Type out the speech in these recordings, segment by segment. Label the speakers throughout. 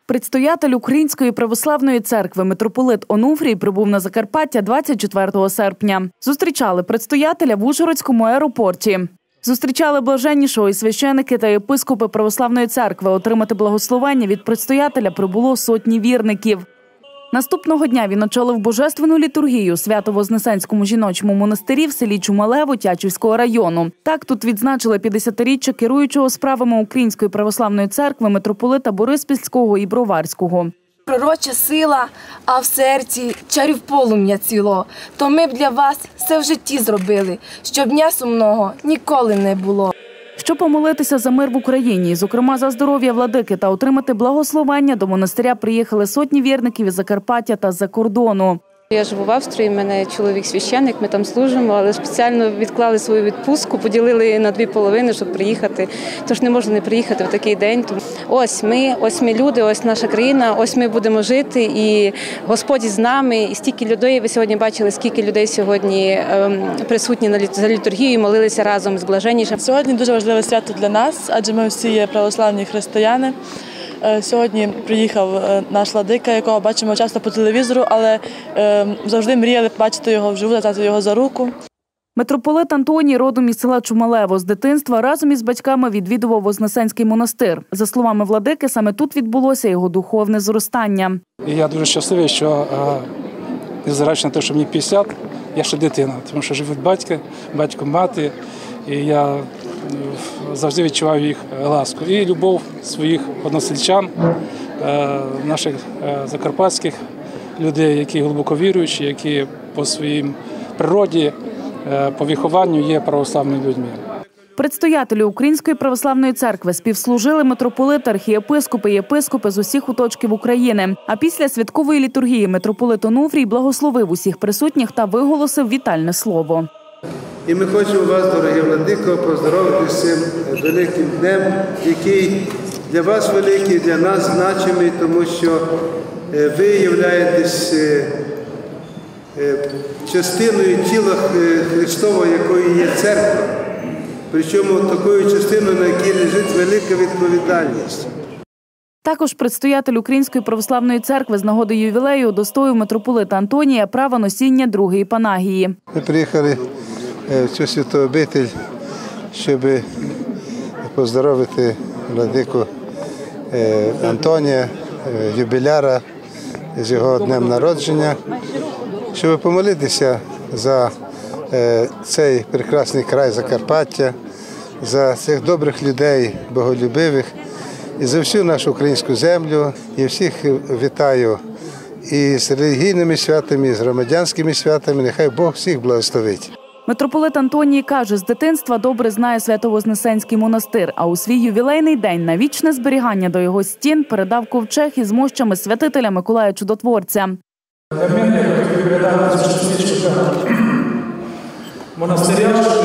Speaker 1: Предстоятель Української православної церкви митрополит Онуфрій прибув на Закарпаття 24 серпня. Зустрічали предстоятеля в Ужгородському аеропорті. Зустрічали блаженнішого і священики та єпископи православної церкви. Отримати благословення від предстоятеля прибуло сотні вірників. Наступного дня він очолив божественну літургію у Свято-Вознесенському жіночому монастирі в селі Чумалево Тячівського району. Так тут відзначили 50-річчя керуючого справами Української православної церкви митрополита Бориспільського і Броварського.
Speaker 2: Пророча сила, а в серці чарів полум'я ціло. То ми б для вас все в житті зробили, щоб дня сумного ніколи не було.
Speaker 1: Щоб помолитися за мир в Україні, зокрема за здоров'я владики та отримати благословення, до монастиря приїхали сотні вірників із Закарпаття та з-за кордону.
Speaker 3: Я живу в Австрії, в мене чоловік священник, ми там служимо, але спеціально відклали свою відпустку, поділили на дві половини, щоб приїхати. Тож не можна не приїхати в такий день. Ось ми люди, ось наша країна, ось ми будемо жити, і Господь з нами. І стільки людей, ви сьогодні бачили, скільки людей сьогодні присутні за літургією, молилися разом з блаженнішим.
Speaker 4: Сьогодні дуже важливе свято для нас, адже ми всі є православні християни. Сьогодні приїхав наш владика, якого бачимо часто по телевізору, але завжди мріяли бачити його вживу, взяти його за руку.
Speaker 1: Митрополит Антоній родом із села Чумалево. З дитинства разом із батьками відвідував Вознесенський монастир. За словами владики, саме тут відбулося його духовне зростання.
Speaker 5: Я дуже щасливий, що, незважаючи на те, що мені 50, я ще дитина, тому що живуть батько, мати, і я завжди відчуваю їх ласку і любов своїх односельчан, наших закарпатських людей, які глибоко віруючі, які по своїй природі, по вихованню є православними людьми.
Speaker 1: Предстоятелі Української православної церкви співслужили митрополит, архієпископи і єпископи з усіх куточків України. А після святкової літургії митрополит Онуфрій благословив усіх присутніх та виголосив вітальне слово.
Speaker 6: І ми хочемо вас, дорогі владико, поздоровити з цим великим днем, який для вас великий, для нас значимий, тому що ви являєтесь частиною тіла Христового, якою є церква. Причому такою частиною, на якій лежить велика відповідальність.
Speaker 1: Також предстоятель Української православної церкви з нагоди ювілею удостоїв митрополита Антонія права носіння другої панагії.
Speaker 6: Ми приїхали в цю святу обитель, щоб поздоровити владику Антонія, юбіляра, з його днем народження, щоб помолитися за цей прекрасний край Закарпаття, за цих добрих людей, боголюбивих, і за всю нашу українську землю. І всіх вітаю і з релігійними святами, і з громадянськими святами. Нехай Бог всіх благословить.
Speaker 1: Митрополит Антоній каже, з дитинства добре знає Свято-Вознесенський монастир, а у свій ювілейний день на вічне зберігання до його стін передав ковчег із мощами святителя Миколая Чудотворця.
Speaker 7: Для мене я хотів передати цю частичку монастиря, щоб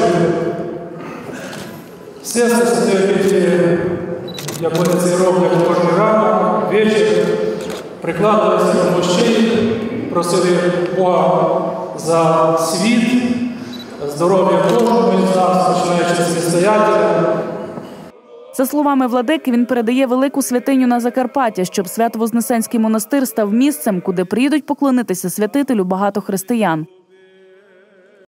Speaker 7: серце святителя, як вони це роблять кожен ранок, вечір, прикладалися до мощей, просили Бога за світ, здоров'я кожного з нас, починаючи з предстоятеля.
Speaker 1: За словами владики, він передає велику святиню на Закарпаття, щоб Свято-Вознесенський монастир став місцем, куди приїдуть поклонитися святителю багато християн.